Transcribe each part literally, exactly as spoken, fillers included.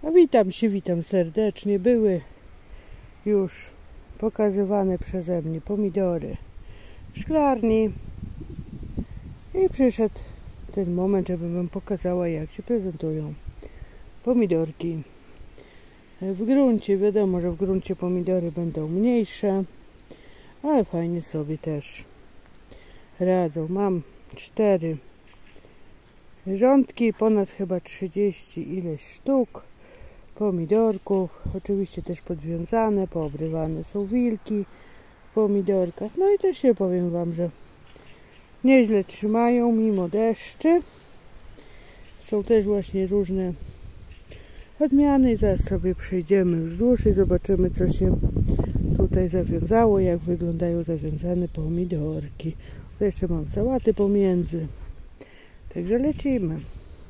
A witam się, witam serdecznie. Były już pokazywane przeze mnie pomidory w szklarni i przyszedł ten moment, żebym wam pokazała, jak się prezentują pomidorki w gruncie. Wiadomo, że w gruncie pomidory będą mniejsze, ale fajnie sobie też radzą. Mam cztery rządki, ponad chyba trzydzieści ileś sztuk pomidorków, oczywiście też podwiązane, poobrywane są wilki w pomidorkach. No i też się powiem wam, że nieźle trzymają mimo deszczy. Są też właśnie różne odmiany i zaraz sobie przejdziemy wzdłuż i zobaczymy, co się tutaj zawiązało, jak wyglądają zawiązane pomidorki. Tu jeszcze mam sałaty pomiędzy, także lecimy.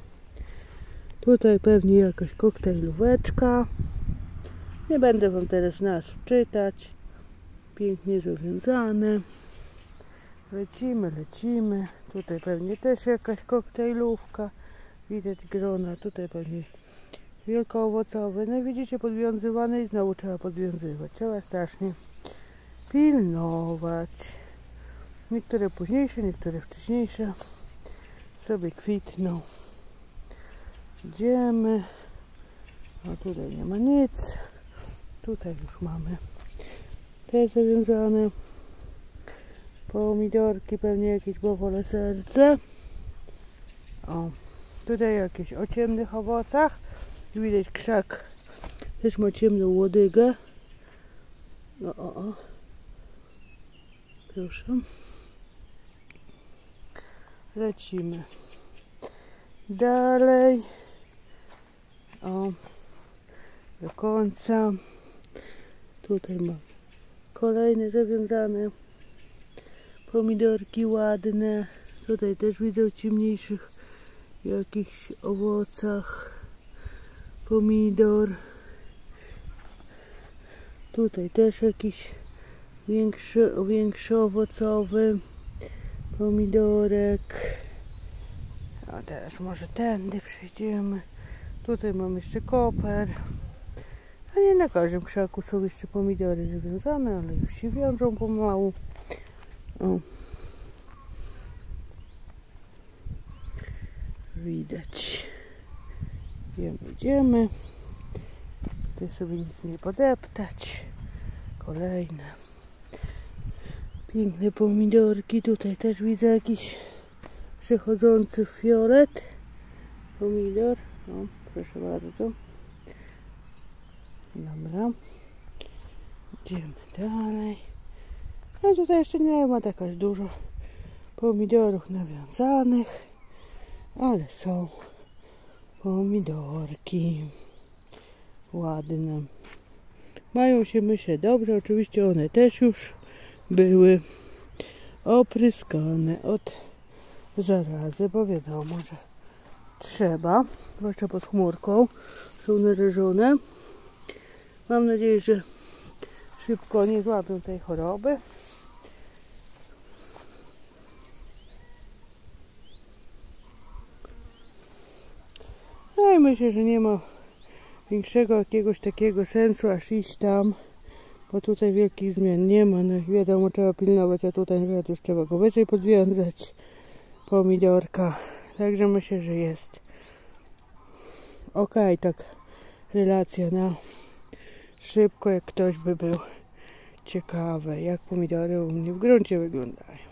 Tutaj pewnie jakaś koktajlóweczka. Nie będę wam teraz nazw czytać. Pięknie zawiązane. Lecimy, lecimy. Tutaj pewnie też jakaś koktajlówka. Widać grona. Tutaj pewnie wielkoowocowe. No widzicie, podwiązywane i znowu trzeba podwiązywać. Trzeba strasznie pilnować. Niektóre późniejsze, niektóre wcześniejsze sobie kwitną. Idziemy. A tutaj nie ma nic. Tutaj już mamy te zawiązane pomidorki, pewnie jakieś bowole serce. O, tutaj jakieś o ciemnych owocach. Widać, krzak też ma ciemną łodygę. No, o, o. Proszę. Lecimy dalej. O, do końca. Tutaj mam kolejne zawiązane pomidorki ładne. Tutaj też widzę w ciemniejszych jakichś owocach pomidor. Tutaj też jakiś większy, większy owocowy pomidorek. A teraz może tędy przejdziemy. Tutaj mam jeszcze koper. A nie na każdym krzaku są jeszcze pomidory zawiązane, ale już się wiążą pomału. O. Widać. Idziemy, idziemy. Tutaj sobie nic nie podeptać. Kolejne piękne pomidorki. Tutaj też widzę jakiś przechodzący fiolet pomidor. O, proszę bardzo. Dobra. Idziemy dalej. A tutaj jeszcze nie ma tak aż dużo pomidorów nawiązanych, ale są pomidorki ładne. Mają się, myślę, dobrze. Oczywiście one też już były opryskane od zarazy, bo wiadomo, że trzeba, zwłaszcza pod chmurką, są narażone. Mam nadzieję, że szybko nie złapią tej choroby. No i myślę, że nie ma większego jakiegoś takiego sensu aż iść tam, bo tutaj wielkich zmian nie ma. No wiadomo, trzeba pilnować, a tutaj już trzeba go wyżej podwiązać. Pomidorka. Także myślę, że jest ok, tak relacja na szybko, jak ktoś by był ciekawy, jak pomidory u mnie w gruncie wyglądają.